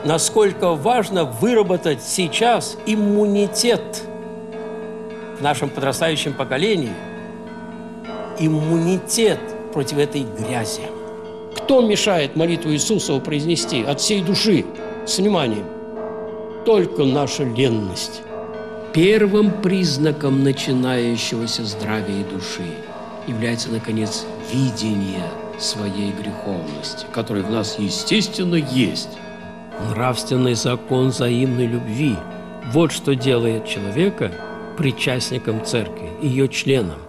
насколько важно выработать сейчас иммунитет в нашем подрастающем поколении, иммунитет против этой грязи. Кто мешает молитву Иисусову произнести от всей души, с вниманием? Только наша ленность. Первым признаком начинающегося здравия души является, наконец, видение своей греховности, которая в нас, естественно, есть. Нравственный закон взаимной любви – вот что делает человека причастником церкви, ее членом.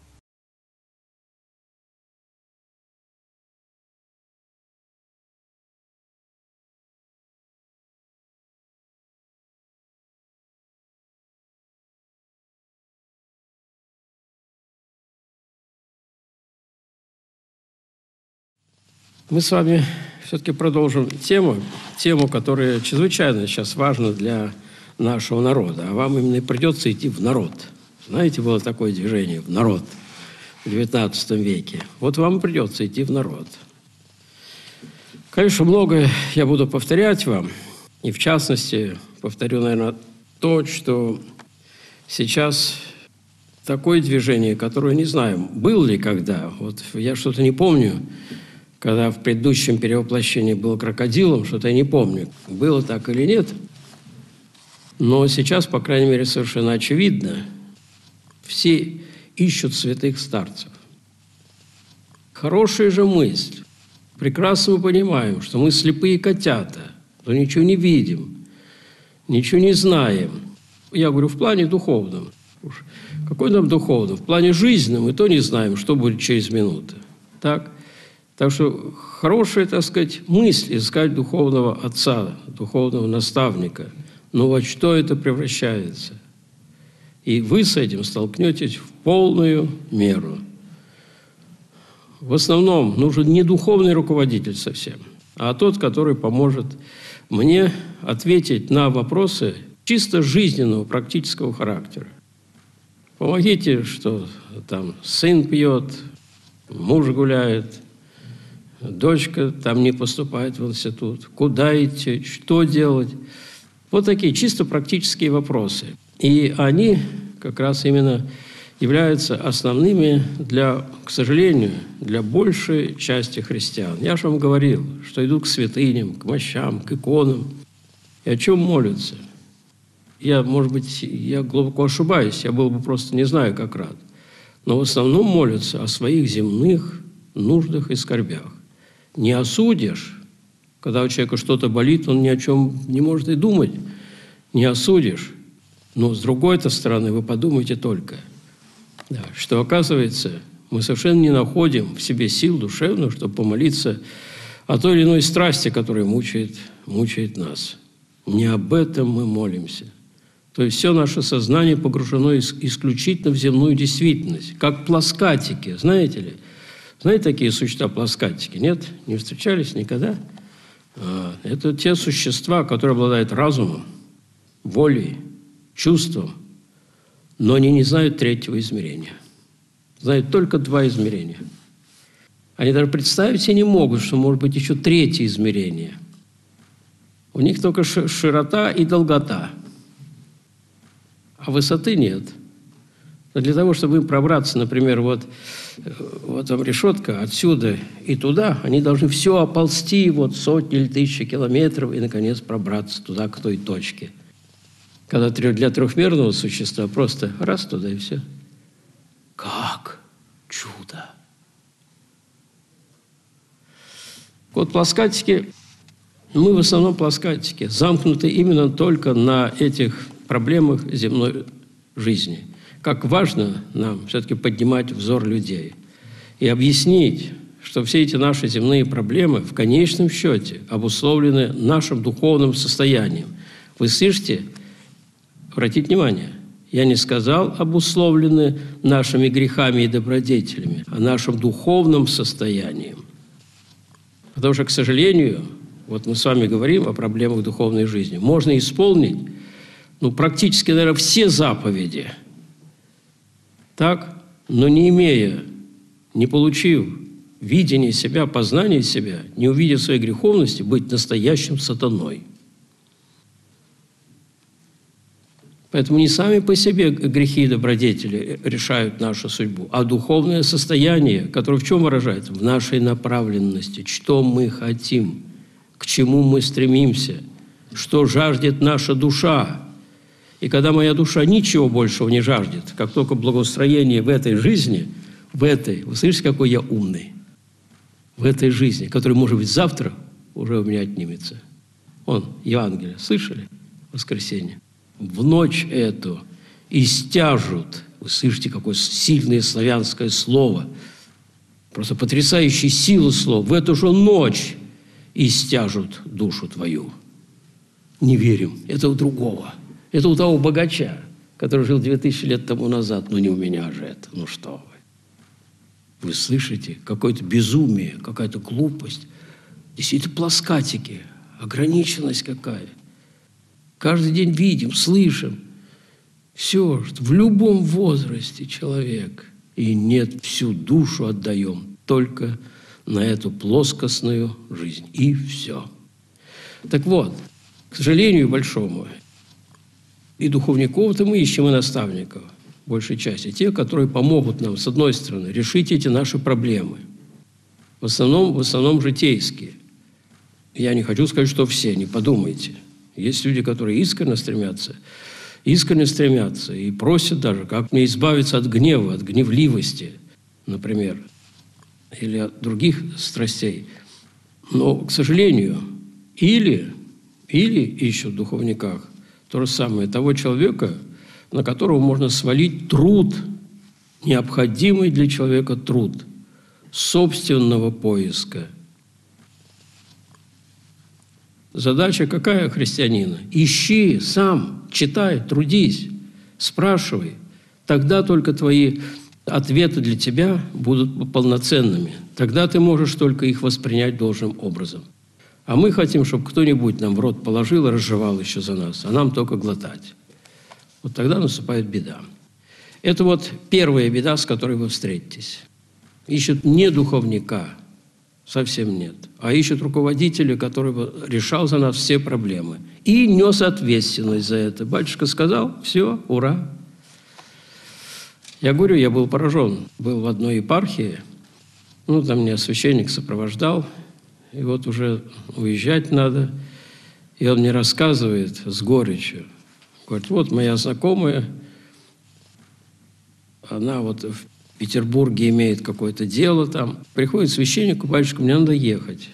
Мы с вами все-таки продолжим тему, которая чрезвычайно сейчас важна для нашего народа. А вам именно придется идти в народ. Знаете, было такое движение в народ в XIX веке. Вот вам и придется идти в народ. Конечно, многое я буду повторять вам. И в частности, повторю, наверное, то, что сейчас такое движение, которое не знаю, было ли когда. Вот я что-то не помню. Когда в предыдущем перевоплощении был крокодилом, что-то я не помню, было так или нет. Но сейчас, по крайней мере, совершенно очевидно, все ищут святых старцев. Хорошая же мысль. Прекрасно мы понимаем, что мы слепые котята, что ничего не видим, ничего не знаем. Я говорю в плане духовном. Какой нам духовном? В плане жизненном мы то не знаем, что будет через минуту. Так что хорошая, так сказать, мысль искать духовного отца, духовного наставника. Но во что это превращается? И вы с этим столкнетесь в полную меру. В основном нужен не духовный руководитель совсем, а тот, который поможет мне ответить на вопросы чисто жизненного, практического характера. Помогите, что там сын пьет, муж гуляет, дочка там не поступает в институт. Куда идти? Что делать? Вот такие чисто практические вопросы. И они как раз именно являются основными для, к сожалению, для большей части христиан. Я же вам говорил, что идут к святыням, к мощам, к иконам. И о чем молятся? Может быть, я глубоко ошибаюсь, я был бы просто не знаю как рад. Но в основном молятся о своих земных нуждах и скорбях. Не осудишь, когда у человека что-то болит, он ни о чем не может и думать, не осудишь. Но с другой-то стороны, вы подумайте только, что, оказывается, мы совершенно не находим в себе сил душевных, чтобы помолиться о той или иной страсти, которая мучает нас. Не об этом мы молимся. То есть все наше сознание погружено исключительно в земную действительность, как плоскатики, знаете ли? Знаете такие существа плоскатики? Нет? Не встречались никогда? Это те существа, которые обладают разумом, волей, чувством, но они не знают третьего измерения. Знают только два измерения. Они даже представить себе не могут, что может быть еще третье измерение. У них только широта и долгота, а высоты нет. Но для того, чтобы им пробраться, например, вот там решетка, отсюда и туда, они должны все оползти, вот сотни или тысячи километров, и, наконец, пробраться туда, к той точке. Когда для трехмерного существа просто раз туда и все. Как чудо! Вот плоскатики, мы в основном плоскатики, замкнуты именно только на этих проблемах земной жизни. Как важно нам все-таки поднимать взор людей и объяснить, что все эти наши земные проблемы в конечном счете обусловлены нашим духовным состоянием. Вы слышите? Обратите внимание, я не сказал обусловлены нашими грехами и добродетелями, а нашим духовным состоянием. Потому что, к сожалению, вот мы с вами говорим о проблемах духовной жизни. Можно исполнить, практически, наверное, все заповеди, так, но не имея, не получив видение себя, познание себя, не увидев своей греховности, быть настоящим сатаной. Поэтому не сами по себе грехи и добродетели решают нашу судьбу, а духовное состояние, которое в чем выражается? В нашей направленности, что мы хотим, к чему мы стремимся, что жаждет наша душа. И когда моя душа ничего большего не жаждет, как только благоустроение в этой жизни, вы слышите, какой я умный, в этой жизни, который, может быть, завтра уже у меня отнимется. Евангелие, слышали? Воскресенье. В ночь эту истяжут, вы слышите, какое сильное славянское слово, просто потрясающей силы слова, в эту же ночь истяжут душу твою. Не верим, это у другого, это у того богача, который жил 2000 лет тому назад, но не у меня же это, ну что вы. Вы слышите, какое-то безумие, какая-то глупость, действительно плоскатики, ограниченность какая. Каждый день видим, слышим. Все, что в любом возрасте человек. И нет, всю душу отдаем только на эту плоскостную жизнь. И все. Так вот, к сожалению большому, и духовников-то мы ищем, и наставников, большей части. Те, которые помогут нам, с одной стороны, решить эти наши проблемы. В основном житейские. Я не хочу сказать, что все, не подумайте. Есть люди, которые искренне стремятся и просят даже, как мне избавиться от гнева, от гневливости, например, или от других страстей. Но, к сожалению, или ищут в духовниках то же самое, того человека, на которого можно свалить труд, необходимый для человека труд, собственного поиска. Задача какая христианина? Ищи сам, читай, трудись, спрашивай. Тогда только твои ответы для тебя будут полноценными. Тогда ты можешь только их воспринять должным образом. А мы хотим, чтобы кто-нибудь нам в рот положил и разжевал еще за нас, а нам только глотать. Вот тогда наступает беда. Это вот первая беда, с которой вы встретитесь. Ищут не духовника, совсем нет, а ищут руководителя, который бы решал за нас все проблемы и нес ответственность за это. Батюшка сказал, все, ура. Я говорю, я был поражен. Был в одной епархии, там меня священник сопровождал, и вот уже уезжать надо. И он мне рассказывает с горечью. Говорит, вот моя знакомая, она вот в Петербурге имеет какое-то дело там. Приходит священник, батюшка, мне надо ехать.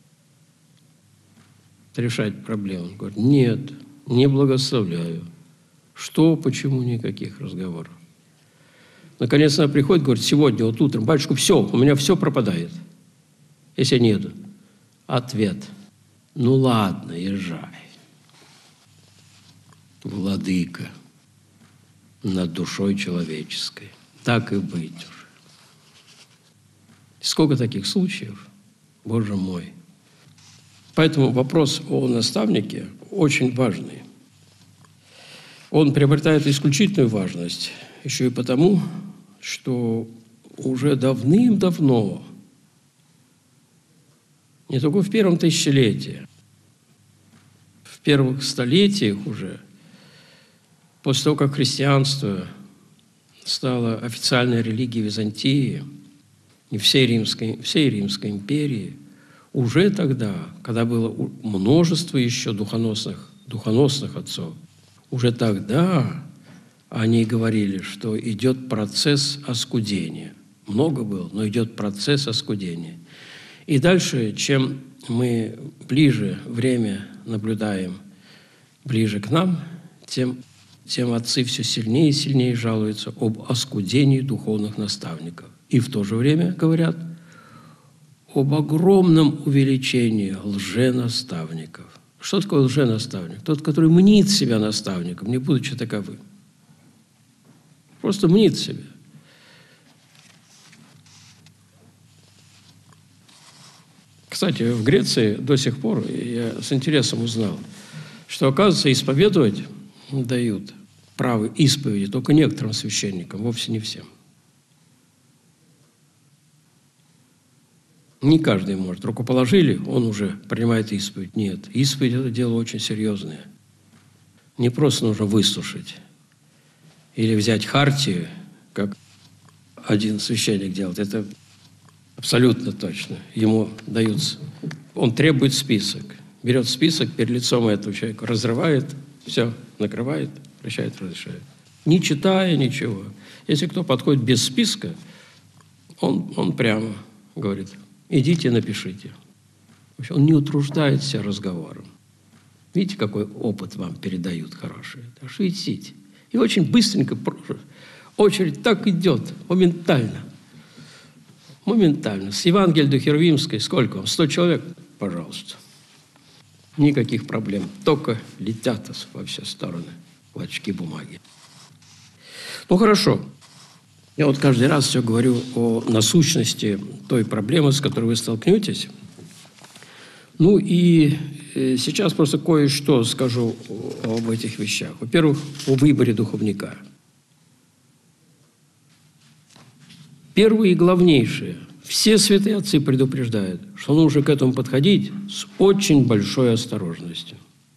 Решать проблему. Он говорит, нет, не благословляю. Что, почему, никаких разговоров. Наконец она приходит, говорит, сегодня вот утром, батюшка, все, у меня все пропадает, если я не еду. Ответ, ну ладно, езжай. Владыка над душой человеческой. Так и быть уже. Сколько таких случаев, Боже мой. Поэтому вопрос о наставнике очень важный. Он приобретает исключительную важность еще и потому, что уже давным-давно, не только в первом тысячелетии, в первых столетиях уже, после того, как христианство стало официальной религией Византии и всей Римской империи, уже тогда, когда было множество еще духоносных отцов, уже тогда они говорили, что идет процесс оскудения. Много было, но идет процесс оскудения. И дальше, чем мы ближе время наблюдаем, ближе к нам, тем отцы все сильнее и сильнее жалуются об оскудении духовных наставников. И в то же время говорят об огромном увеличении лженаставников. Что такое лженаставник? Тот, который мнит себя наставником, не будучи таковым. Просто мнит себя. Кстати, в Греции до сих пор, я с интересом узнал, что, оказывается, исповедовать дают право исповеди только некоторым священникам, вовсе не всем. Не каждый может. Руку положили, он уже принимает исповедь. Нет, исповедь – это дело очень серьезное. Не просто нужно выслушать. или взять хартию, как один священник делает. Это абсолютно точно. Ему дают, он требует список. Берет список, перед лицом этого человека разрывает, все, накрывает, прощает, разрешает. Не читая ничего. Если кто подходит без списка, он прямо говорит: идите, напишите. Он не утруждает себя разговором. Видите, какой опыт вам передают хороший? Так что идите. И очень быстренько очередь так идет, моментально. Моментально. С Евангелия до Херувимской сколько вам? 100 человек? Пожалуйста. Никаких проблем. Только летят во все стороны клочки бумаги. Ну, хорошо. Я вот каждый раз все говорю о насущности той проблемы, с которой вы столкнетесь. Ну и сейчас просто кое-что скажу об этих вещах. Во-первых, о выборе духовника. Первое и главнейшее. Все святые отцы предупреждают, что нужно к этому подходить с очень большой осторожностью.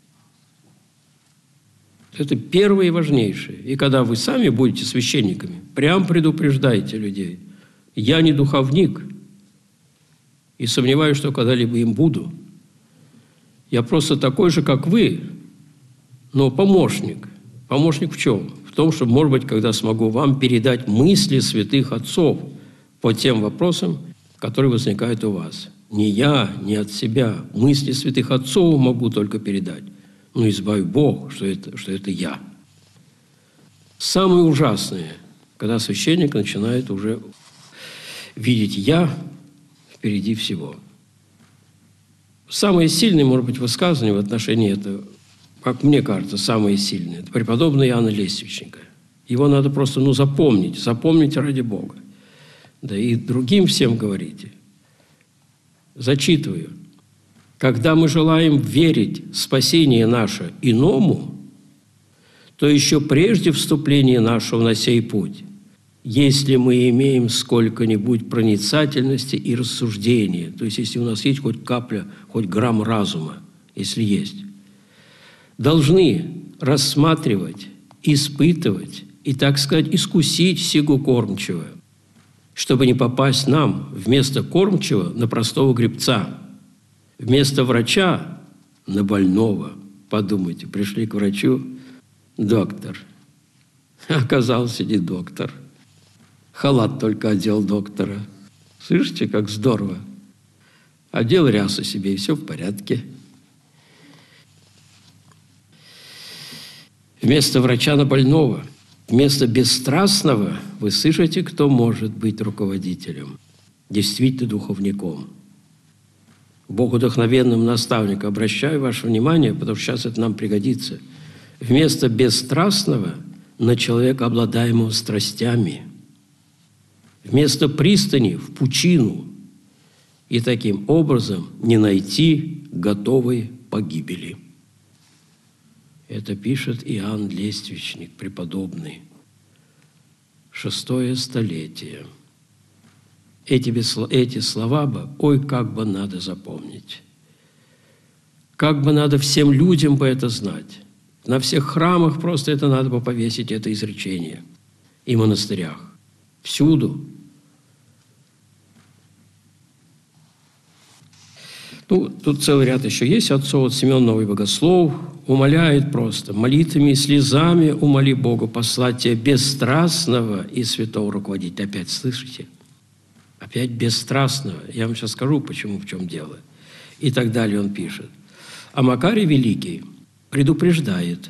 Это первое и важнейшее. И когда вы сами будете священниками, прям предупреждайте людей. Я не духовник и сомневаюсь, что когда-либо им буду. Я просто такой же, как вы, но помощник. Помощник в чем? В том, что, может быть, когда смогу вам передать мысли святых отцов по тем вопросам, которые возникают у вас. Не я, не от себя. Мысли святых отцов могу только передать. Но избавь Бог, что это я. Самое ужасное, когда священник начинает уже видеть «я» впереди всего. Самое сильное, может быть, высказывание в отношении этого, как мне кажется, самое сильное, это преподобный Иоанна Лествичника. Его надо просто запомнить ради Бога. Да и другим всем говорите. Зачитываю. Когда мы желаем верить в спасение наше иному, то еще прежде вступления нашего на сей путь, если мы имеем сколько-нибудь проницательности и рассуждения, то есть если у нас есть хоть капля, хоть грамм разума, если есть, должны рассматривать, испытывать и, так сказать, искусить сего кормчего, чтобы не попасть нам вместо кормчего на простого гребца, вместо врача на больного. Подумайте, пришли к врачу, доктор. Оказался не доктор. Халат только одел доктора. Слышите, как здорово? Одел рясу себе, и все в порядке. Вместо врача на больного, вместо бесстрастного, вы слышите, кто может быть руководителем, действительно духовником. Богодухновенным наставником обращаю ваше внимание, потому что сейчас это нам пригодится. Вместо бесстрастного на человека, обладаемого страстями. Вместо пристани в пучину. И таким образом не найти готовой погибели. Это пишет Иоанн Лествичник, преподобный. 6-е столетие. Эти слова бы, ой, как бы надо запомнить. Как бы надо всем людям бы это знать. На всех храмах просто это надо бы повесить, это изречение. И монастырях. Всюду. Ну, тут целый ряд еще есть отцов. Вот Симеон Новый Богослов умоляет просто: молитвами и слезами умоли Бога послать тебе бесстрастного и святого руководителя. Опять слышите? Опять бесстрастного. Я вам сейчас скажу, почему, в чем дело. И так далее он пишет. А Макарий Великий предупреждает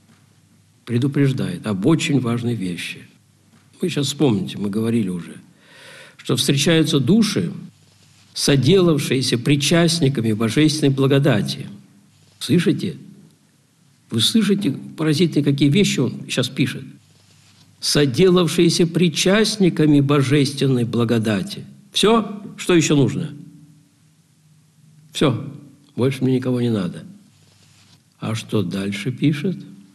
об очень важной вещи. Вы сейчас вспомните, мы говорили уже, что встречаются души, соделавшиеся причастниками божественной благодати. Слышите? Вы слышите поразительные какие вещи он сейчас пишет? Соделавшиеся причастниками божественной благодати. Все, что еще нужно? Все, больше мне никого не надо. А что дальше пишет?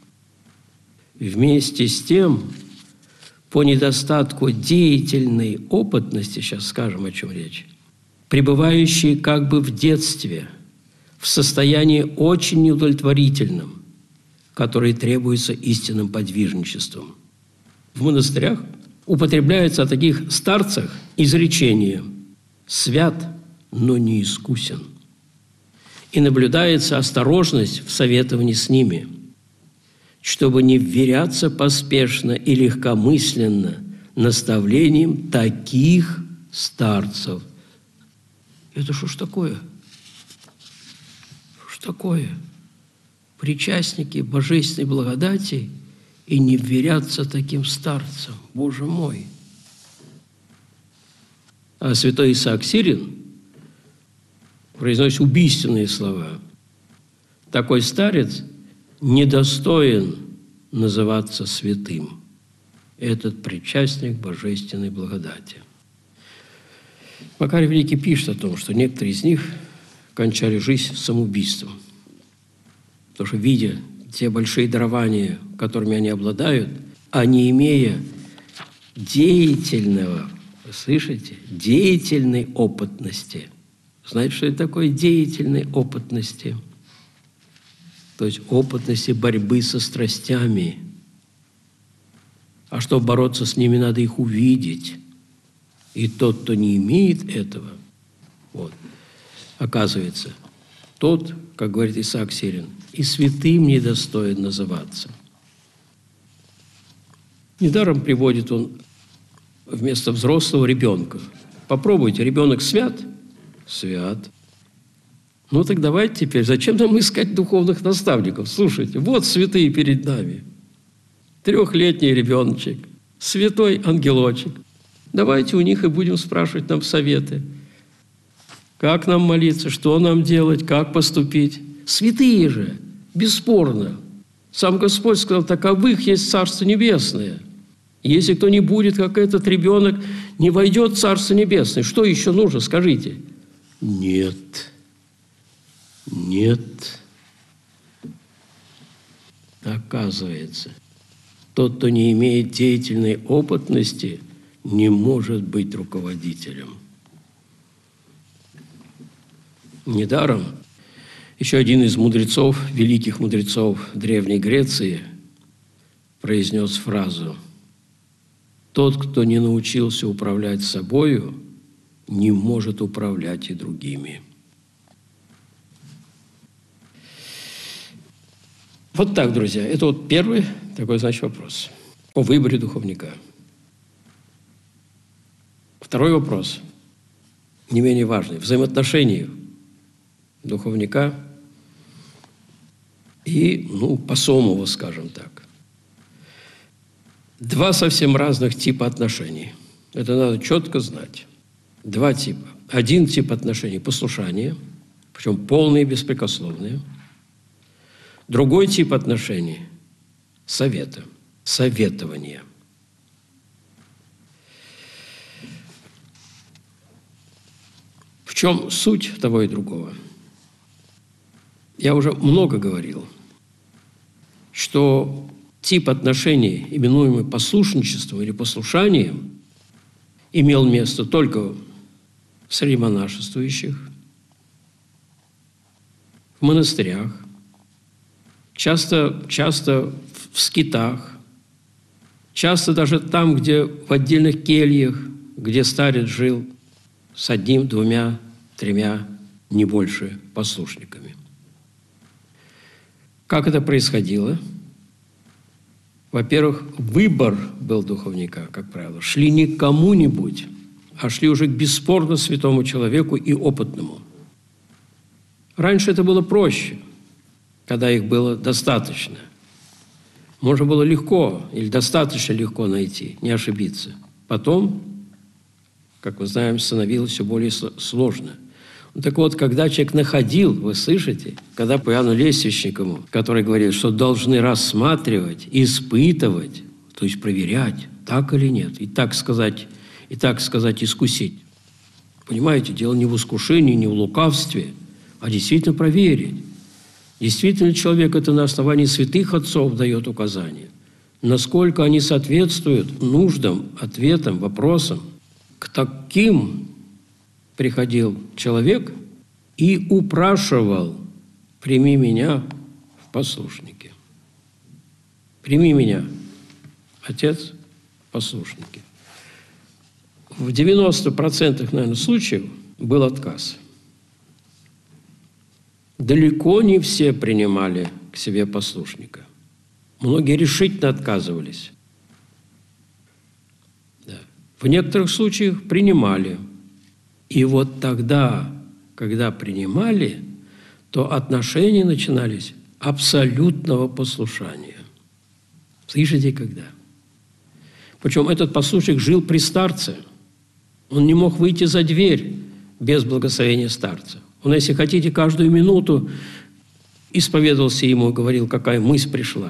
Вместе с тем, по недостатку деятельной опытности, сейчас скажем, о чем речь, пребывающие как бы в детстве, в состоянии очень неудовлетворительном, которое требуется истинным подвижничеством. В монастырях употребляется о таких старцах изречение «свят, но не искусен». И наблюдается осторожность в советовании с ними, чтобы не вверяться поспешно и легкомысленно наставлением таких старцев. Это что ж такое? Что ж такое? Причастники божественной благодати и не вверяться таким старцам. Боже мой! А святой Исаак Сирин произносит убийственные слова. Такой старец недостоин называться святым. Этот причастник божественной благодати. Макарий Великий пишет о том, что некоторые из них кончали жизнь самоубийством. Потому что, видя те большие дарования, которыми они обладают, а не имея деятельного, вы слышите, деятельной опытности. Знаете, что это такое деятельной опытности? То есть опытности борьбы со страстями. А чтобы бороться с ними, надо их увидеть. И тот, кто не имеет этого, вот, оказывается, тот, как говорит Исаак Сирин, и святым недостоин называться. Недаром приводит он вместо взрослого ребенка. Попробуйте, ребенок свят? Свят. Ну так давайте теперь, зачем нам искать духовных наставников? Слушайте, вот святые перед нами. 3-летний ребеночек, святой ангелочек. Давайте у них и будем спрашивать нам советы. Как нам молиться, что нам делать, как поступить. Святые же, бесспорно. Сам Господь сказал, таковых есть Царство Небесное. Если кто не будет, как этот ребенок, не войдет в Царство Небесное. Что еще нужно, скажите? Нет. Нет. Оказывается, тот, кто не имеет деятельной опытности, не может быть руководителем. Недаром еще один из мудрецов, великих мудрецов Древней Греции, произнес фразу: «Тот, кто не научился управлять собою, не может управлять и другими». Вот так, друзья. Это вот первый такой, значит, вопрос о выборе духовника. Второй вопрос, не менее важный, взаимоотношения духовника и, посомова, скажем так. 2 совсем разных типа отношений. Это надо четко знать. 2 типа. Один тип отношений – послушание, причем полные и беспрекословные. Другой тип отношений – совета, советования. В чем суть того и другого? Я уже много говорил, что тип отношений, именуемый послушничеством или послушанием, имел место только среди монашествующих, в монастырях, часто в скитах, часто даже там, где в отдельных кельях, где старец жил с 1, 2, 3, не больше послушниками. Как это происходило? Во-первых, выбор был духовника, как правило. Шли не к кому-нибудь, а шли уже к бесспорно святому человеку и опытному. Раньше это было проще, когда их было достаточно. Можно было легко или достаточно легко найти, не ошибиться. Потом, как мы знаем, становилось все более сложно. Так вот, когда человек находил, вы слышите, когда по Иоанну Лествичникову, который говорит, что должны рассматривать, испытывать, то есть проверять, так или нет, и так сказать, искусить. Понимаете, дело не в искушении, не в лукавстве, а действительно проверить. Действительно, человек это на основании святых отцов дает указания. Насколько они соответствуют нуждам, ответам, вопросам. К таким приходил человек и упрашивал: «Прими меня в послушники». «Прими меня, Отец, послушники. В 90%, наверное, случаев был отказ. Далеко не все принимали к себе послушника. Многие решительно отказывались. Да. В некоторых случаях принимали. И вот тогда, когда принимали, то отношения начинались абсолютного послушания. Слышите, когда? Причем этот послушник жил при старце. Он не мог выйти за дверь без благословения старца. Он, если хотите, каждую минуту исповедовался ему и говорил, какая мысль пришла.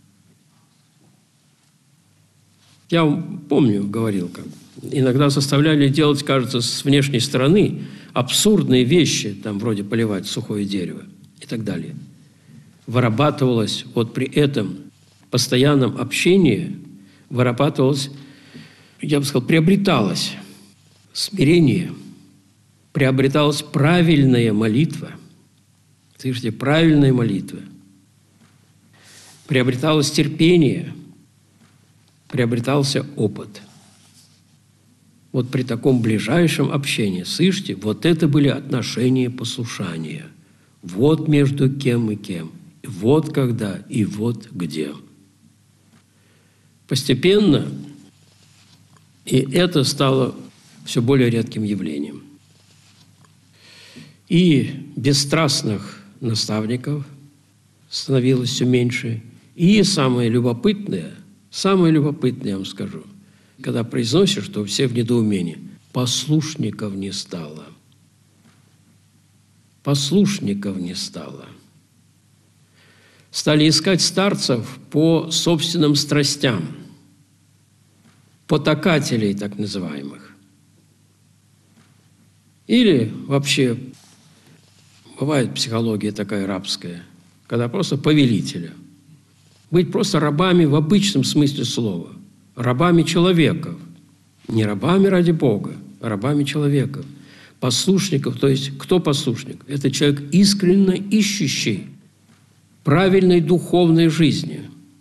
Я помню, говорил, как иногда заставляли делать, кажется, с внешней стороны абсурдные вещи, там вроде поливать сухое дерево и так далее. Вырабатывалось вот при этом постоянном общении, вырабатывалось, я бы сказал, приобреталось смирение, приобреталась правильная молитва. Слышите, правильная молитва. Приобреталось терпение, приобретался опыт. Вот при таком ближайшем общении, слышите, вот это были отношения послушания. Вот между кем и кем. Вот когда и вот где. Постепенно и это стало все более редким явлением. И бесстрастных наставников становилось все меньше. И самое любопытное, я вам скажу, когда произносишь, что все в недоумении, послушников не стало. Послушников не стало. Стали искать старцев по собственным страстям, потакателей так называемых. Или вообще, бывает психология такая рабская, когда просто повелителя. Быть просто рабами в обычном смысле слова. Рабами человеков. Не рабами ради Бога, а рабами человеков. Послушников, то есть кто послушник? Это человек, искренне ищущий правильной духовной жизни.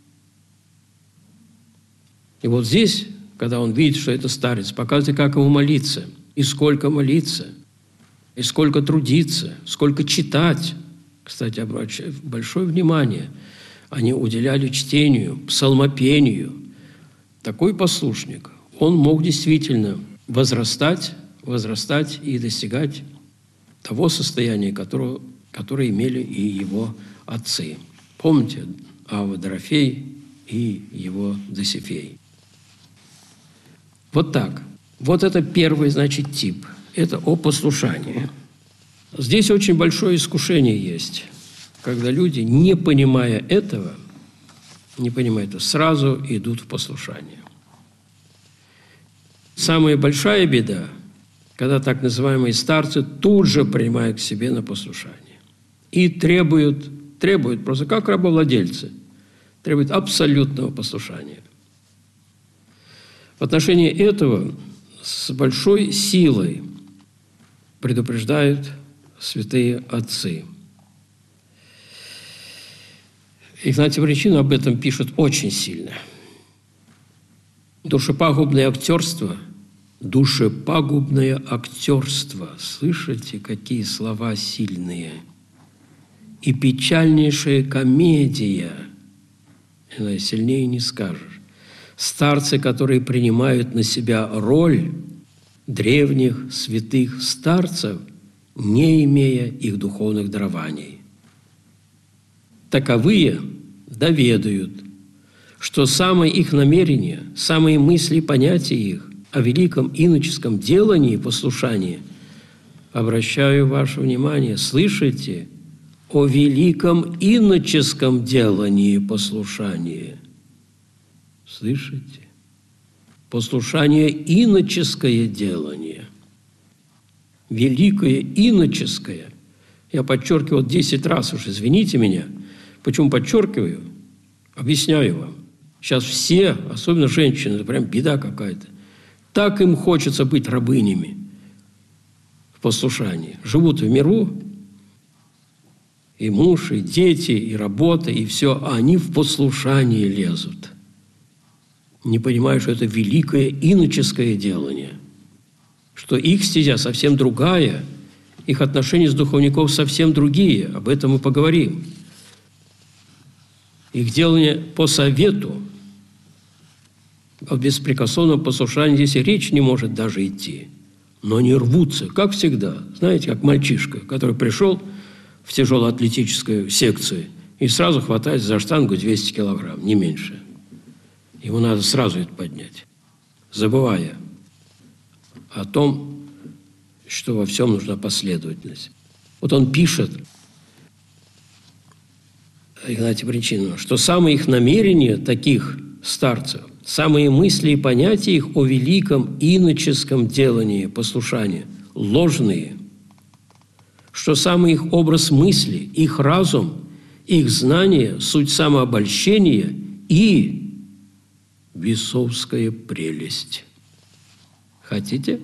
И вот здесь, когда он видит, что это старец, показывает, как ему молиться, и сколько молиться, и сколько трудиться, сколько читать. Кстати, большое внимание они уделяли чтению, псалмопению. Такой послушник, он мог действительно возрастать и достигать того состояния, которое имели и его отцы. Помните, Авва Дорофей и его Досифей. Вот так. Вот это первый, значит, тип. Это о послушании. Здесь очень большое искушение есть, когда люди, не понимая этого, сразу идут в послушание. Самая большая беда, когда так называемые старцы тут же принимают к себе на послушание и требуют просто как рабовладельцы, требуют абсолютного послушания. В отношении этого с большой силой предупреждают святые отцы. Игнатий Брянчанин об этом пишет очень сильно. Душепагубное актерство, слышите, какие слова сильные, и печальнейшая комедия, сильнее не скажешь. Старцы, которые принимают на себя роль древних святых старцев, не имея их духовных дарований. Таковые доведают, что самое их намерение, самые мысли и понятия их о великом иноческом делании и послушании, обращаю ваше внимание, слышите, о великом иноческом делании и послушании. Слышите? Послушание – иноческое делание. Великое иноческое. Я подчеркивал 10 раз уж, извините меня. Почему подчеркиваю? Объясняю вам. Сейчас все, особенно женщины, это прям беда какая-то. Так им хочется быть рабынями в послушании. Живут в миру, и муж, и дети, и работа, и все, а они в послушание лезут. не понимают, что это великое иноческое делание, что их стезя совсем другая, их отношения с духовником совсем другие. Об этом мы поговорим. Их делание по совету, о беспрекословном послушании здесь и речь не может даже идти. Но они рвутся, как всегда. Знаете, как мальчишка, который пришел в тяжелоатлетическую секцию и сразу хватается за штангу 200 килограмм, не меньше. Ему надо сразу это поднять, забывая о том, что во всем нужна последовательность. Вот он пишет, Игнатий Бринчанину, что самые их намерения таких старцев, самые мысли и понятия их о великом иноческом делании послушания ложные, что самый их образ мысли, их разум, их знание – суть самообольщения и бесовская прелесть. Хотите?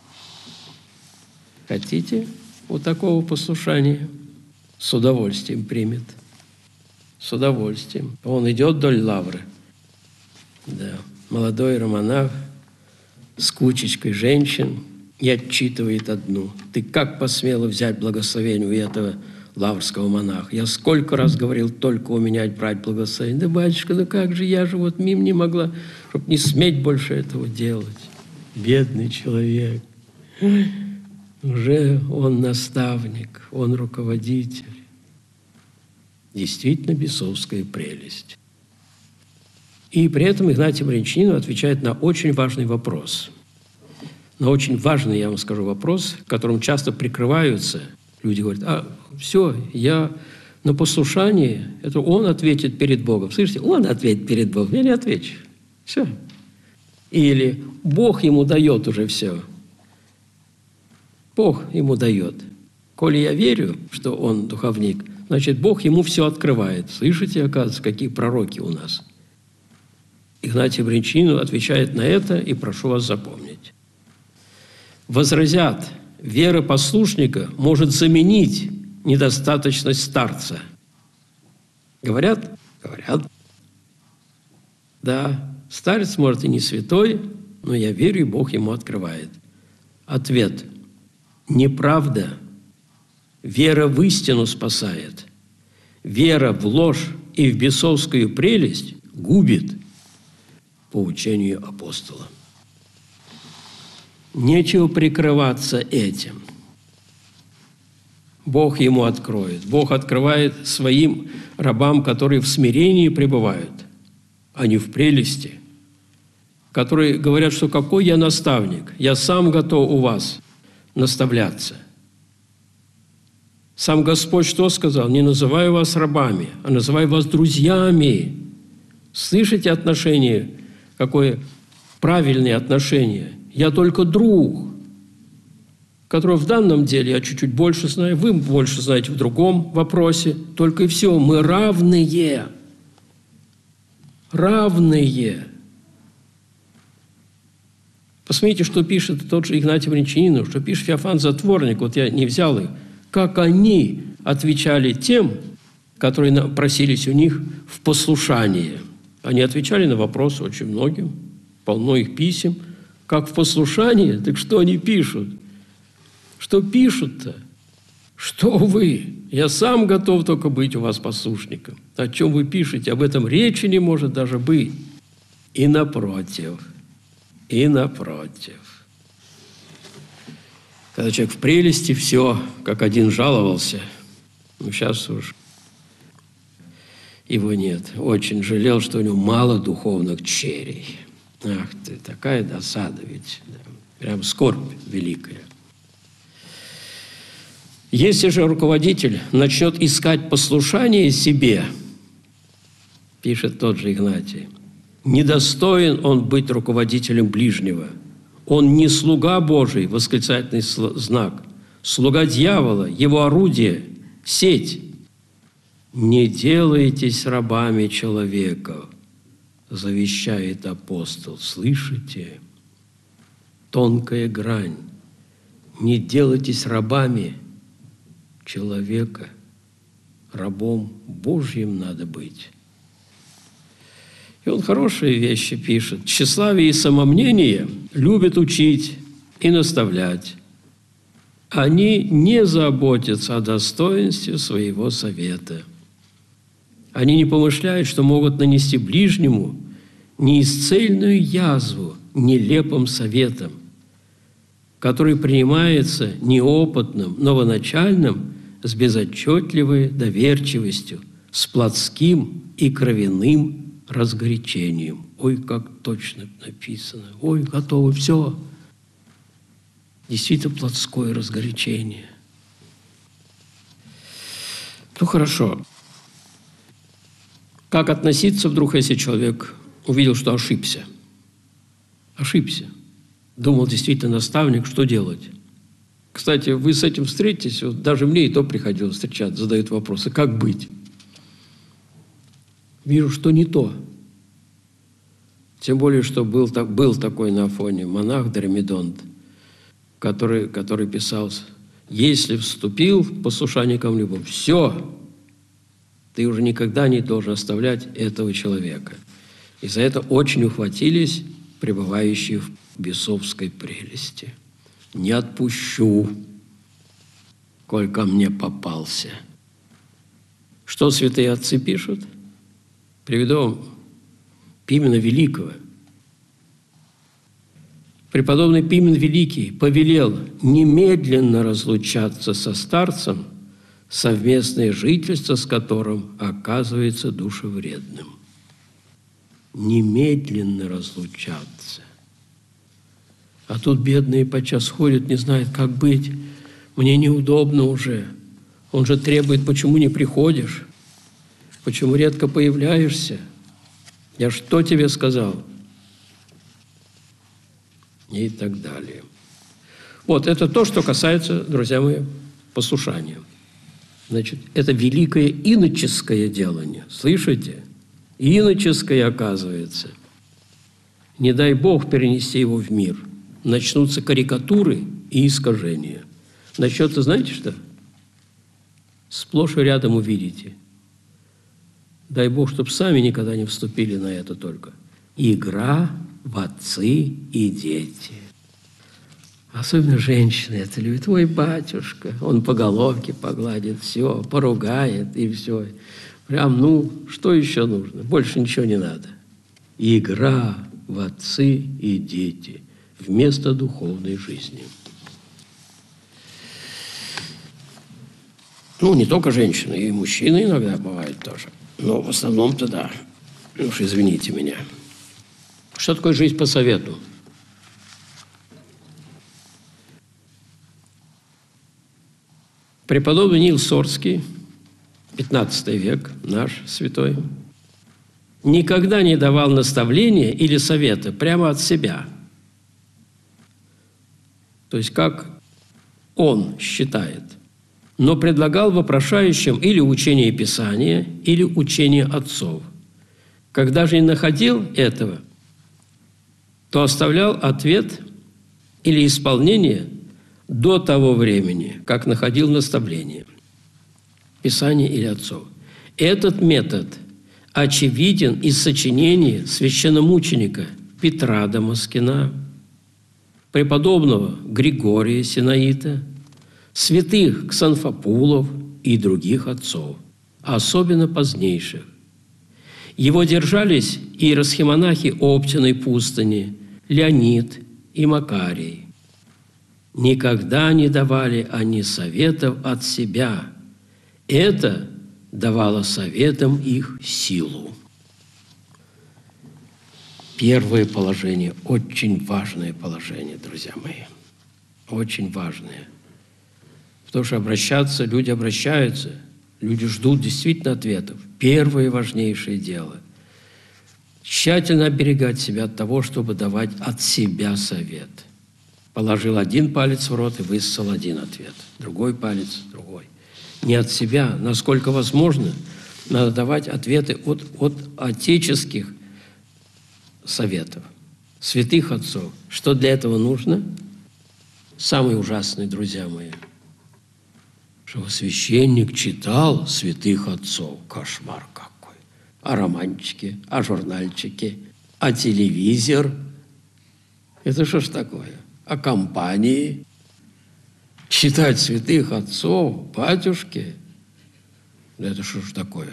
Хотите вот такого послушания? С удовольствием примет. С удовольствием. Он идет вдоль лавры. Да. Молодой романах с кучечкой женщин и отчитывает одну. Ты как посмела взять благословение у этого лаврского монаха? Я сколько раз говорил только у меня брать благословение. Да, батюшка, ну как же, я же вот мимо не могла, чтобы не сметь больше этого делать. Бедный человек. Уже он наставник, он руководитель. Действительно бесовская прелесть. И при этом Игнатий Бринчанин отвечает на очень важный вопрос. На очень важный, я вам скажу, вопрос, которым часто прикрываются. Люди говорят, все, я на послушание, это он ответит перед Богом. Слышите, он ответит перед Богом, я не отвечу. Все. Или Бог ему дает уже все. Бог ему дает. Коли я верю, что он духовник, значит, Бог ему все открывает. Слышите, оказывается, какие пророки у нас? Игнатий Бринчанин отвечает на это, и прошу вас запомнить. Возразят, вера послушника может заменить недостаточность старца. Говорят? Говорят. Да, старец, может, и не святой, но я верю, и Бог ему открывает. Ответ. Неправда. Вера в истину спасает. Вера в ложь и в бесовскую прелесть губит, по учению апостола. Нечего прикрываться этим. Бог ему откроет. Бог открывает своим рабам, которые в смирении пребывают, а не в прелести, которые говорят, что какой я наставник, я сам готов у вас наставляться. Сам Господь что сказал? Не называю вас рабами, а называю вас друзьями. Слышите отношение? Какое правильное отношение? Я только друг, которого в данном деле я чуть-чуть больше знаю, вы больше знаете в другом вопросе. Только и все. Мы равные. Равные. Посмотрите, что пишет тот же Игнатий Бринчанин, что пишет Феофан Затворник. Вот я не взял их. Как они отвечали тем, которые просились у них в послушание. Они отвечали на вопросы очень многим, полно их писем. Как в послушании, так что они пишут? Что пишут-то? Что вы? Я сам готов только быть у вас послушником. О чем вы пишете? Об этом речи не может даже быть. И напротив. И напротив. Когда человек в прелести, все, как один жаловался. Ну, сейчас уж его нет. Очень жалел, что у него мало духовных черей. Ах ты, такая досада ведь. Да. Прям скорбь великая. Если же руководитель начнет искать послушание себе, пишет тот же Игнатий, недостоин он быть руководителем ближнего. Он не слуга Божий, восклицательный знак, слуга дьявола, его орудие, сеть. Не делайтесь рабами человека, завещает апостол. Слышите? Тонкая грань. Не делайтесь рабами человека. Рабом Божьим надо быть. И он хорошие вещи пишет. «Тщеславие и самомнение любят учить и наставлять. Они не заботятся о достоинстве своего совета. Они не помышляют, что могут нанести ближнему неисцельную язву нелепым советом, который принимается неопытным, новоначальным с безотчетливой доверчивостью, с плотским и кровяным разгорячением». Ой, как точно написано. Ой, готово, все. Действительно плотское разгорячение. Ну, хорошо. Как относиться вдруг, если человек увидел, что ошибся? Ошибся. Думал действительно наставник, что делать? Кстати, вы с этим встретитесь, вот даже мне и то приходилось встречаться, задают вопросы, как быть? Вижу, что не то. Тем более, что был такой на Афоне монах Дормидонт, который писал: если вступил в послушание кому-либо, все, ты уже никогда не должен оставлять этого человека. И за это очень ухватились пребывающие в бесовской прелести. Не отпущу, коль ко мне попался. Что святые отцы пишут? Приведу вам Пимена Великого. Преподобный Пимен Великий повелел немедленно разлучаться со старцем, совместное жительство с которым оказывается душевредным. Немедленно разлучаться. А тут бедные подчас ходят, не знают, как быть. Мне неудобно уже. Он же требует, почему не приходишь? Почему редко появляешься? Я что тебе сказал? И так далее. Вот это то, что касается, друзья мои, послушания. Значит, это великое иноческое делание. Слышите? Иноческое, оказывается. Не дай Бог перенести его в мир. Начнутся карикатуры и искажения. Начнется, знаете что? Сплошь и рядом увидите. Дай Бог, чтобы сами никогда не вступили на это только. Игра в отцы и дети. Особенно женщины это любят. Ой, батюшка, он по головке погладит, все, поругает и все. Прям, что еще нужно? Больше ничего не надо. Игра в отцы и дети вместо духовной жизни. Не только женщины, и мужчины иногда бывают тоже. Но в основном-то да. Уж извините меня. Что такое жизнь по совету? Преподобный Нил Сорский, 15 век, наш святой, никогда не давал наставления или совета прямо от себя. То есть, как он считает, но предлагал вопрошающим или учение Писания, или учение отцов. Когда же не находил этого, то оставлял ответ или исполнение до того времени, как находил наставление, Писание или отцов. Этот метод очевиден из сочинений священномученика Петра Дамаскина, преподобного Григория Синаита, святых Ксанфопулов и других отцов, особенно позднейших. Его держались иеросхимонахи Оптиной пустыни, Леонид и Макарий. Никогда не давали они советов от себя. Это давало советам их силу. Первое положение, очень важное положение, друзья мои, очень важное. Потому что люди обращаются, люди ждут действительно ответов. Первое важнейшее дело – тщательно оберегать себя от того, чтобы давать от себя совет. Положил один палец в рот и высосал один ответ, другой палец – другой. Не от себя, насколько возможно, надо давать ответы от отеческих советов, святых отцов. Что для этого нужно? Самое ужасное, друзья мои, чтобы священник читал святых отцов. Кошмар какой. А романчики, а журнальчики, а телевизор. Это что ж такое? А компании? Читать святых отцов, батюшки? Это что ж такое?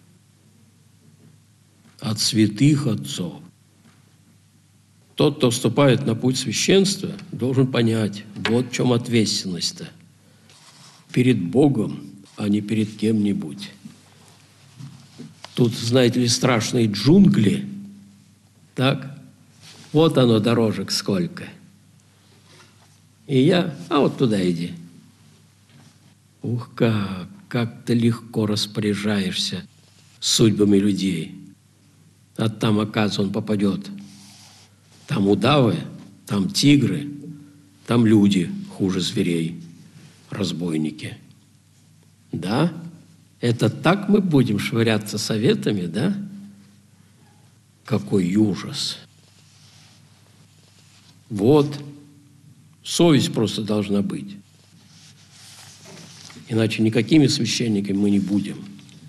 От святых отцов. Тот, кто вступает на путь священства, должен понять, вот в чем ответственность-то. Перед Богом, а не перед кем-нибудь. Тут, знаете ли, страшные джунгли. Так? Вот оно, дорожек сколько. И я, а вот туда иди. Ух, как ты легко распоряжаешься судьбами людей. А там, оказывается, он попадет. Там удавы, там тигры, там люди хуже зверей, разбойники. Да? Это так мы будем швыряться советами, да? Какой ужас! Вот, совесть просто должна быть. Иначе никакими священниками мы не будем.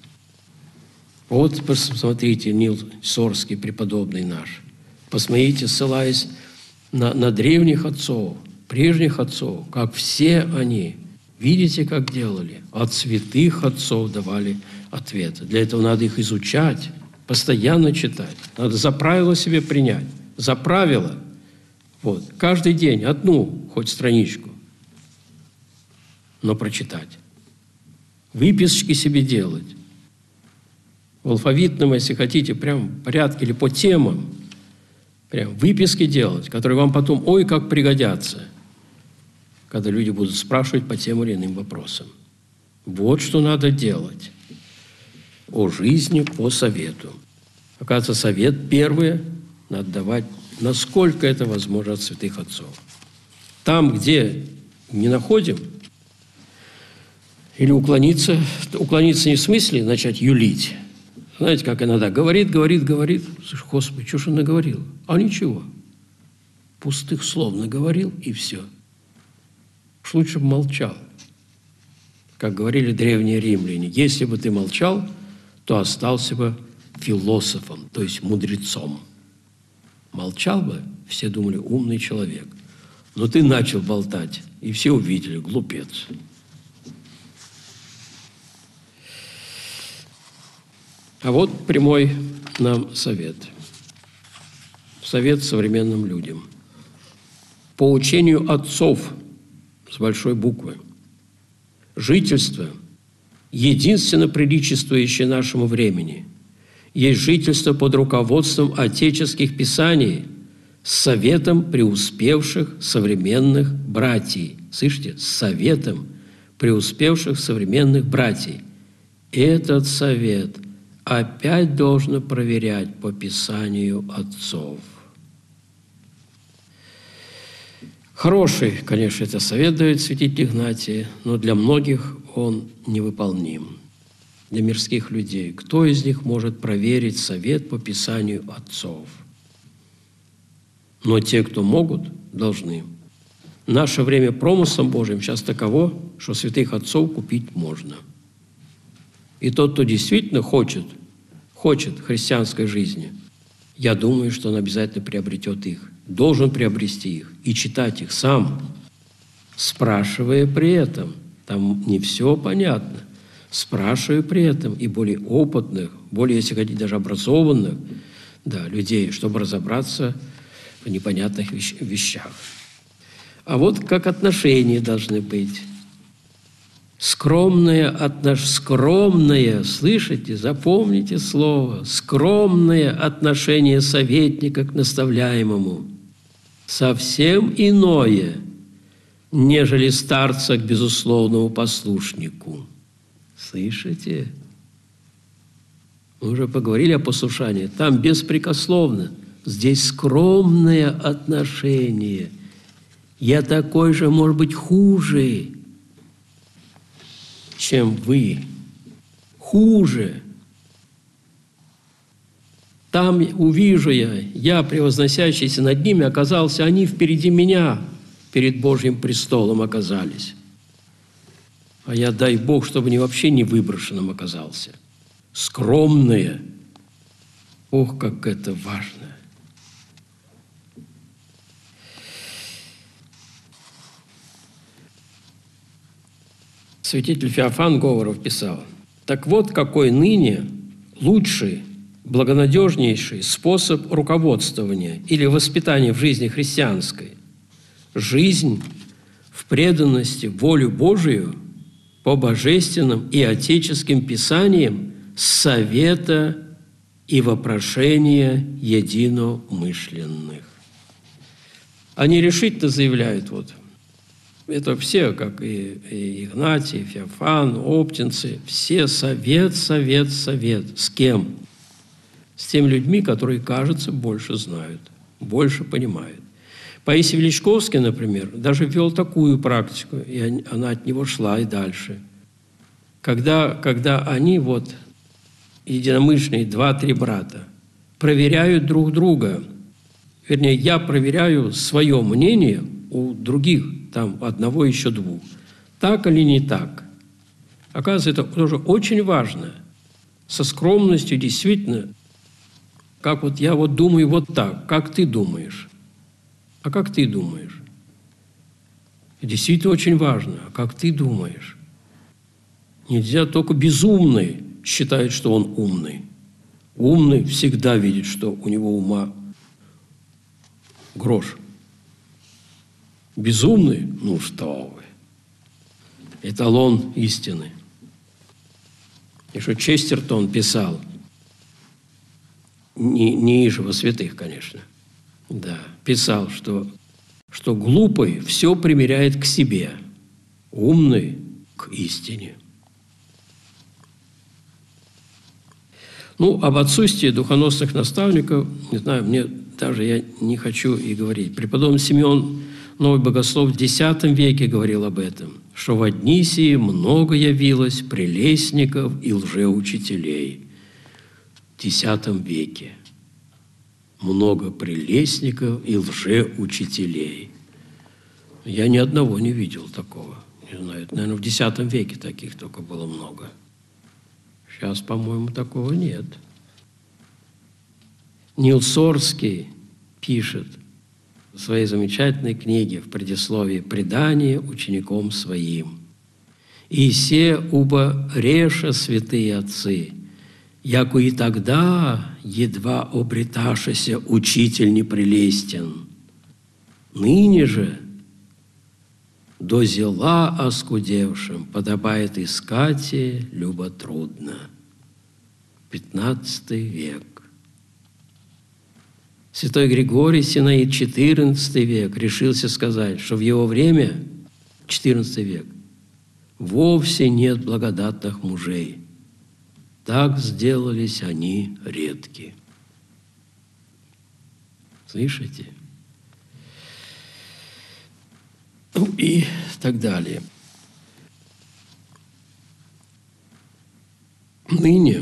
Вот, посмотрите, Нил Сорский, преподобный наш. Посмотрите, ссылаясь на древних отцов, прежних отцов, как все они, видите, как делали, от святых отцов давали ответы. Для этого надо их изучать, постоянно читать. Надо за правило себе принять. За правило. Вот. Каждый день одну, хоть страничку, но прочитать. Выписочки себе делать. В алфавитном, если хотите, прям в порядке или по темам. Прям выписки делать, которые вам потом, ой, как пригодятся, когда люди будут спрашивать по тем или иным вопросам. Вот что надо делать. О жизни по совету. Оказывается, совет первый надо давать, насколько это возможно, от святых отцов. Там, где не находим, или уклониться не в смысле начать юлить. Знаете, как иногда говорит. Слушай, Господи, что ж он наговорил? А ничего. Пустых слов наговорил, и все. Уж лучше бы молчал. Как говорили древние римляне, если бы ты молчал, то остался бы философом, то есть мудрецом. Молчал бы, все думали, умный человек. Но ты начал болтать, и все увидели, глупец. А вот прямой нам совет. Совет современным людям. По учению отцов, с большой буквы, жительство, единственно приличествующее нашему времени, есть жительство под руководством отеческих писаний с советом преуспевших современных братьев. Слышите? С советом преуспевших современных братьев. Этот совет опять должно проверять по Писанию отцов. Хороший, конечно, это совет дает святитель Игнатий, но для многих он невыполним. Для мирских людей. Кто из них может проверить совет по Писанию отцов? Но те, кто могут, должны. Наше время промыслом Божьим сейчас таково, что святых отцов купить можно. И тот, кто действительно хочет христианской жизни, я думаю, что он обязательно приобретет их. Должен приобрести их и читать их сам, спрашивая при этом. Там не все понятно. Спрашивая при этом и более опытных, более, если хотите, даже образованных людей, чтобы разобраться в непонятных вещах. А вот как отношения должны быть. Скромное, слышите, запомните слово, скромное отношение советника к наставляемому совсем иное, нежели старца к безусловному послушнику. Слышите? Мы уже поговорили о послушании. Там беспрекословно. Здесь скромное отношение. Я такой же, может быть, хуже, чем вы. Хуже. Там увижу я, превозносящийся над ними, оказался, они впереди меня, перед Божьим престолом оказались. А я, дай Бог, чтобы они вообще не выброшенным оказался. Скромное Ох, как это важно! Святитель Феофан Говоров писал: «Так вот, какой ныне лучший, благонадежнейший способ руководствования или воспитания в жизни христианской – жизнь в преданности воле Божию по божественным и отеческим писаниям совета и вопрошения единомышленных». Они решительно заявляют, вот, это все, как и Игнатий, Феофан, оптинцы, все совет. С кем? С теми людьми, которые, кажется, больше знают, больше понимают. Паисий Величковский, например, даже ввел такую практику, и она от него шла и дальше. Когда они, вот, единомышленные, 2-3 брата, проверяют друг друга, вернее, я проверяю свое мнение у других, там, одного, еще 2. Так или не так? Оказывается, это тоже очень важно. Со скромностью действительно, как вот я вот думаю вот так, как ты думаешь? А как ты думаешь? Действительно очень важно, а как ты думаешь? Нельзя только безумный считает, что он умный. Умный всегда видит, что у него ума грош. Безумный? Ну что вы! Эталон истины. И что Честертон писал, не иже во святых, конечно, да, писал, что глупый все примеряет к себе, умный – к истине. Ну, об отсутствии духоносных наставников, не знаю, мне даже я не хочу и говорить. Преподобный Симеон Новый Богослов в X веке говорил об этом, что в одни сии много явилось прелестников и лжеучителей. В X веке много прелестников и лжеучителей. Я ни одного не видел такого. Не знаю, наверное, в X веке таких только было много. Сейчас, по-моему, такого нет. Нил Сорский пишет в своей замечательной книге в предисловии «Предание учеником своим». «И се убо реша святые отцы, яко и тогда едва обреташеся учитель непрелестен. Ныне же до зела оскудевшим подобает искать люботрудно». 15 век. Святой Григорий Синаид, 14 век, решился сказать, что в его время, 14 век, вовсе нет благодатных мужей. Так сделались они редки. Слышите? Ну и так далее. Ныне,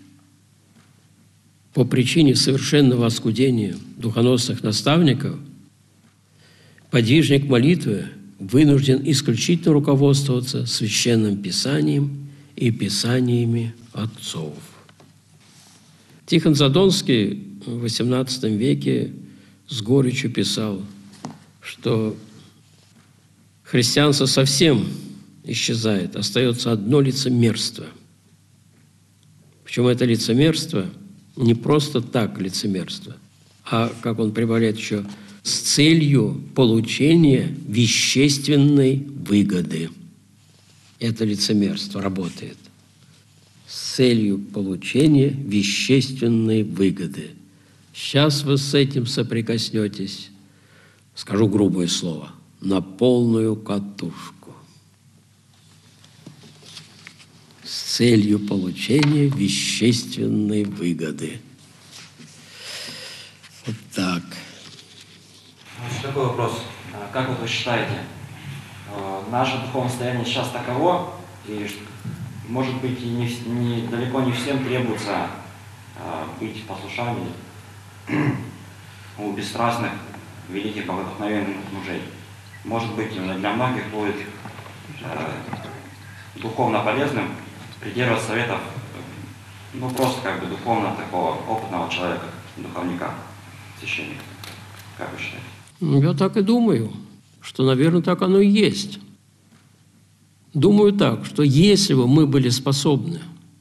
по причине совершенного оскудения духоносных наставников, подвижник молитвы вынужден исключительно руководствоваться Священным Писанием и Писаниями отцов. Тихон Задонский в XVIII веке с горечью писал, что христианство совсем исчезает, остается одно лицемерство. Причем это лицемерство не просто так лицемерство, а, как он прибавляет еще, с целью получения вещественной выгоды. Это лицемерство работает. С целью получения вещественной выгоды. Сейчас вы с этим соприкоснетесь, скажу грубое слово, на полную катушку. С целью получения вещественной выгоды. Вот так. Такой вопрос. Как вот вы считаете, наше духовное состояние сейчас таково, и, может быть, и далеко не всем требуется быть послушанием у бесстрастных, великих, богодухновенных мужей? Может быть, именно для многих будет духовно полезным придерживаться советов, ну, просто как бы духовно такого опытного нормального человека, духовника, священника? Как вы считаете? Ну, я так и думаю, что, наверное, так оно и есть. Думаю так, что если бы мы были способны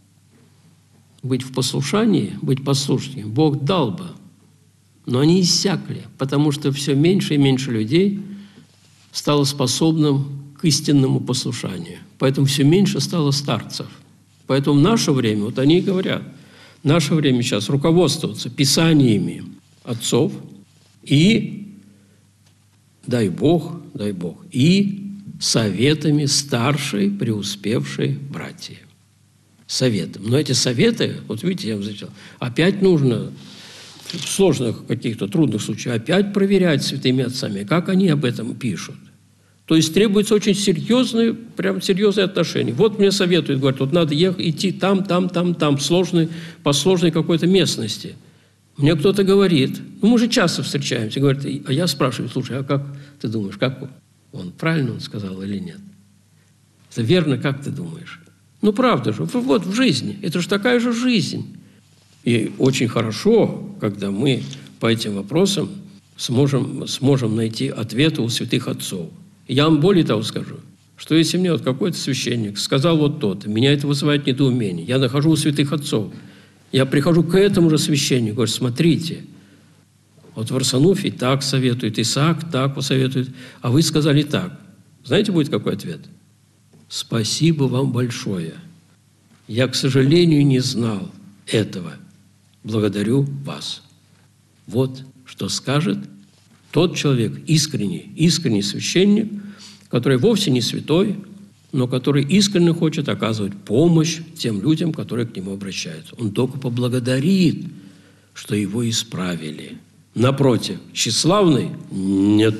быть в послушании, быть послушными, Бог дал бы, но они иссякли, потому что все меньше и меньше людей стало способным к истинному послушанию. Поэтому все меньше стало старцев. Поэтому в наше время, вот они и говорят, в наше время сейчас руководствоваться писаниями отцов и, дай Бог, и советами старшей преуспевшей братьи. Советом. Но эти советы, вот видите, я вам зачитал, опять нужно в сложных каких-то трудных случаях опять проверять святыми отцами, как они об этом пишут. То есть требуется очень серьезное отношение. Вот мне советуют, говорят, вот надо идти там, по сложной какой-то местности. Мне кто-то говорит, ну мы же часто встречаемся, говорит, а я спрашиваю, слушай, а как ты думаешь, как он, правильно он сказал или нет? Это верно, как ты думаешь? Ну правда же, вот в жизни, это же такая же жизнь. И очень хорошо, когда мы по этим вопросам сможем найти ответы у святых отцов. Я вам более того скажу, что если мне вот какой-то священник сказал вот то-то, меня это вызывает недоумение, я нахожу у святых отцов, я прихожу к этому же священнику, говорю, смотрите, вот Варсонофий так советует, Исаак так посоветует, а вы сказали так. Знаете, будет какой ответ? Спасибо вам большое. Я, к сожалению, не знал этого. Благодарю вас. Вот что скажет тот человек, искренний священник, который вовсе не святой, но который искренне хочет оказывать помощь тем людям, которые к нему обращаются. Он только поблагодарит, что его исправили. Напротив, тщеславный – нет,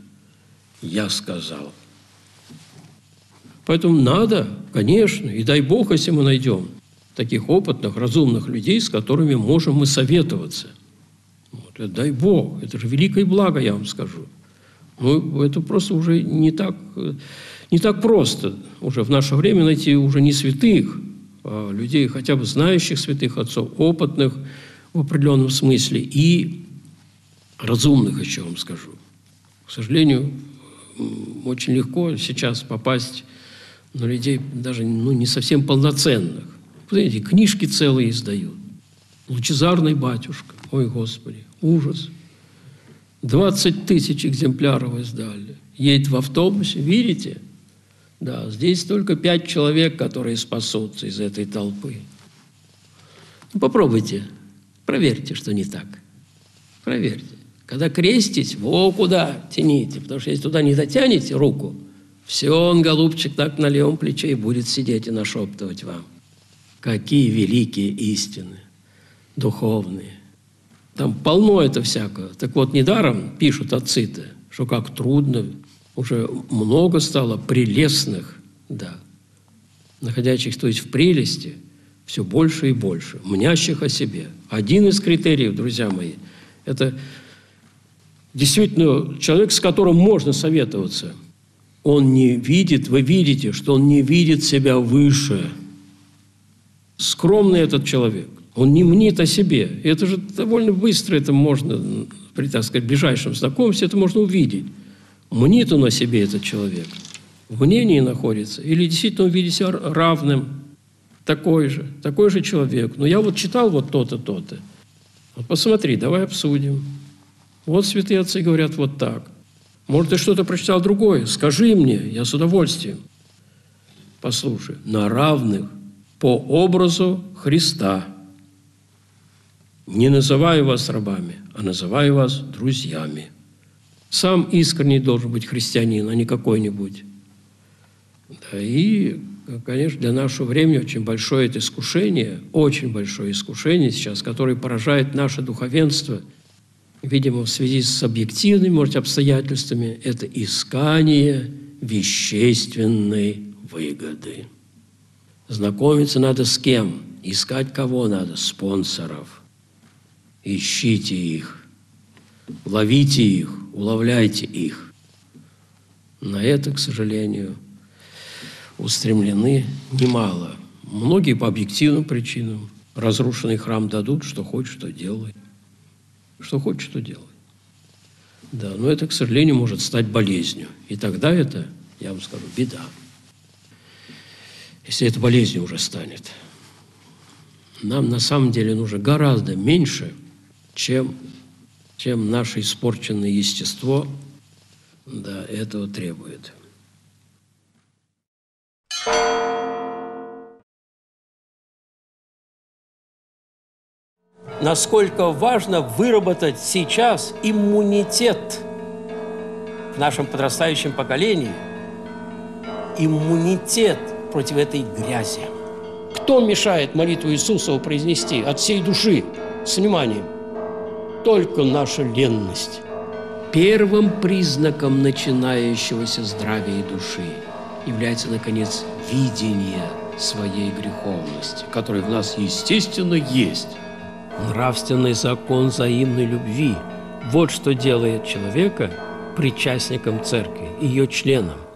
я сказал. Поэтому надо, конечно, и дай Бог, если мы найдем таких опытных, разумных людей, с которыми можем мы советоваться. Вот, дай Бог, это же великое благо, я вам скажу. Ну, это просто уже не так просто уже в наше время найти уже не святых, а людей, хотя бы знающих святых отцов, опытных в определенном смысле и разумных, еще вам скажу. К сожалению, очень легко сейчас попасть на людей даже не совсем полноценных. Посмотрите, книжки целые издают. Лучезарный батюшка. Ой, Господи, ужас. 20 тысяч экземпляров издали. Едет в автобусе, видите? Да, здесь только 5 человек, которые спасутся из этой толпы. Ну, попробуйте, проверьте, что не так. Проверьте. Когда креститесь, во куда тяните, потому что если туда не дотянете руку, все, он, голубчик, так на левом плече и будет сидеть и нашептывать вам. Какие великие истины, духовные. Там полно это всякого. Так вот, недаром пишут отцы-то, что как трудно, уже много стало прелестных, да, находящих, то есть в прелести, все больше и больше, мнящих о себе. Один из критериев, друзья мои, это действительно человек, с которым можно советоваться. Он не видит, вы видите, что он не видит себя выше. Скромный этот человек. Он не мнит о себе. И это же довольно быстро, это можно, при, так сказать, ближайшем знакомстве, это можно увидеть. Мнит он о себе, этот человек. В мнении находится. Или действительно он видит себя равным. Такой же человек. Но я вот читал вот то-то, то-то. Вот посмотри, давай обсудим. Вот святые отцы говорят вот так. Может, ты что-то прочитал другое? Скажи мне, я с удовольствием. Послушай, на равных по образу Христа. Не называю вас рабами, а называю вас друзьями. Сам искренний должен быть христианин, а не какой-нибудь. Да, и, конечно, для нашего времени очень большое это искушение, очень большое искушение сейчас, которое поражает наше духовенство, видимо, в связи с объективными, может, обстоятельствами, это искание вещественной выгоды. Знакомиться надо с кем? Искать кого надо? Спонсоров. Ищите их, ловите их, уловляйте их. На это, к сожалению, устремлены немало. Многие по объективным причинам, Разрушенный храм дадут, что хочешь, что делай. Что хочешь, что делай. Да, но это, к сожалению, может стать болезнью. И тогда это, я вам скажу, беда. Если это болезнью уже станет. Нам на самом деле нужно гораздо меньше, чем наше испорченное естество, да, этого требует. Насколько важно выработать сейчас иммунитет в нашем подрастающем поколении, иммунитет против этой грязи. Кто мешает молитву Иисусову произнести от всей души, с вниманием? Только наша ленность. Первым признаком начинающегося здравия души является, наконец, видение своей греховности, которая в нас, естественно, есть. Нравственный закон взаимной любви – вот что делает человека причастником церкви, ее членом.